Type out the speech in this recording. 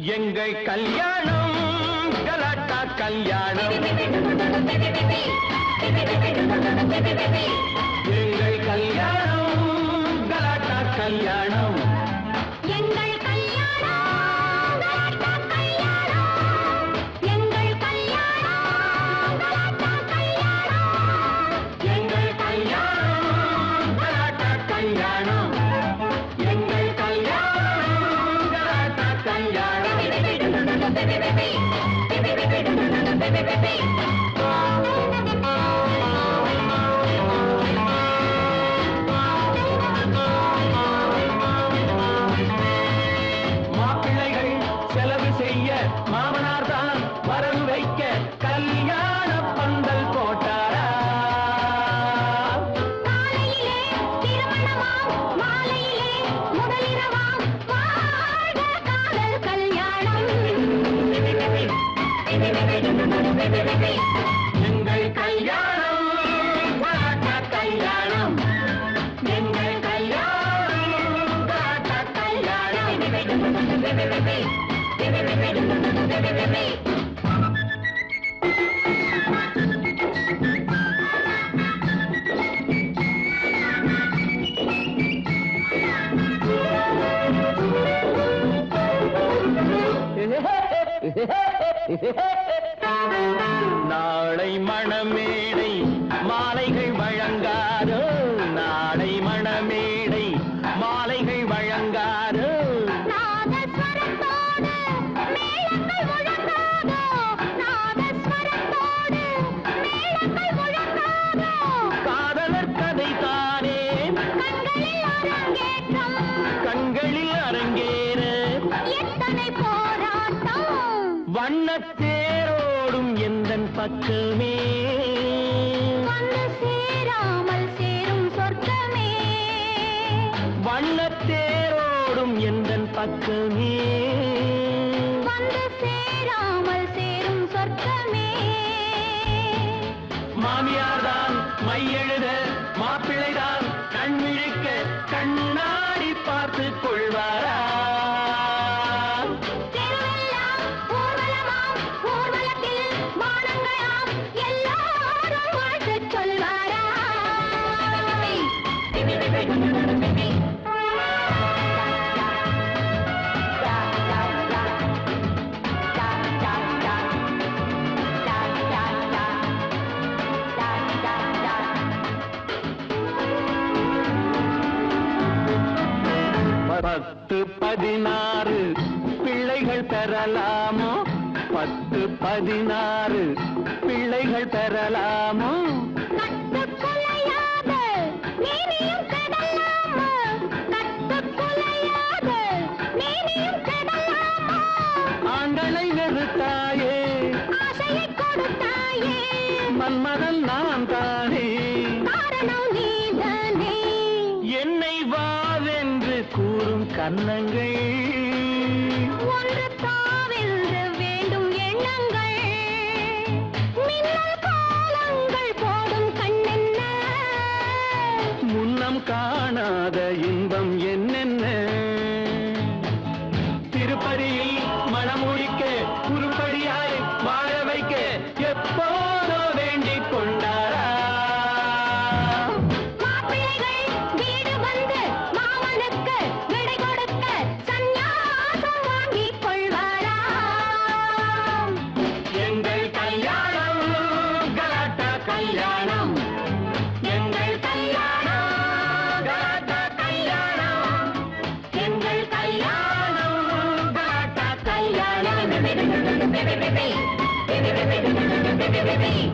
எங்கள் கல்யாணம் கலாட்டா கல்யாணம் எங்கள் கல்யாணம் கலாட்டா கல்யாணம் எங்கள் கல்யாணம் கலாட்டா கல்யாணம் எங்கள் கல்யாணம் கலாட்டா கல்யாணம் எங்கள் கல்யாணம் கலாட்டா கல்யாணம் எங்கள் கல்யாணம் கலாட்டா கல்யாணம் மாப்பிள்ளைகள் செலவு செய்ய மாமனார் தான் வரவு வைக்க கல்யாண பந்தல் போட்டாரா காலையிலே திருமணமாம் மாலையிலே முதலிரவாம் வாழ்க காதல் கல்யாணம் எங்கள் கல்யாணம் கலாட்டா கல்யாணம் எங்கள் கல்யாணம் கலாட்டா கல்யாணம் நாளை மணமேடை மாலைகள் வழங்காதோ நாளை மணமேடை மாலைகள் வழங்காதோ நாதஸ்வரத்தோடு மேளங்கள் முழங்காதோ நாதஸ்வரத்தோடு மேளங்கள் முழங்காதோ காதலர் கதை தானே கண்களில் அரங்கேற்றம் கண்களில் அரங்கேற எத்தனை போராட்டம் வண்ணத்தேரோடும் எந்தன் பக்கமே வந்து சேராமல் சேரும் சொர்க்கமே வண்ணத்தேரோடும் எந்தன் பக்கமே வந்து சேராமல் சேரும் சொர்க்கமே மாமியார் தான் மையெழுத மாப்பிள்ளைதான் கண்மிழிக்க கண்ணாடி பார்த்து கொள்வாரா தெருவெல்லாம் ஊர்வலமாம் ஊர்வலத்தில் வானங்களாம் எல்லாரும் வாழ்த்துச் சொல்வாரா பத்து 16 பிள்ளைகள் பெறலாமோ 10-16 பிள்ளைகள் பெறலாமோ கட்டுக்குலையாத மேனியும் கெடலாமா கட்டுக்குலையாத மேனியும் கெடலாமா ஆண்களை வெறுத்தாயே ஆசையை கொடுத்தாயே மன்மதன் நான் தானே காரணம் நீதானே என்னை வாவென்று கூறும் கன்னங்கள் ஒன்று தாவென்று வேண்டும் எண்ணங்கள் மின்னல் காலங்கள் போடும் கண்ணென்ன முன்னம் காணாத இன்பம் என்னென்ன திருப்பதியில் மணமுடிக்க உருப்படியாய் வாழ வைக்க எப்போதோ வேண்டிக் கொண்டாரா மாப்பிள்ளைகள் வீடு வந்து மாமனுக்கு விடை கொடுக்க சந்நியாசம் வாங்கிக் கொள்வாரா எங்கள் கல்யாணம் கலாட்டா கல்யாணம் எங்கள் கல்யாணம் கலாட்டா கல்யாணம் எங்கள் கல்யாணம் கலாட்டா கல்யாணம்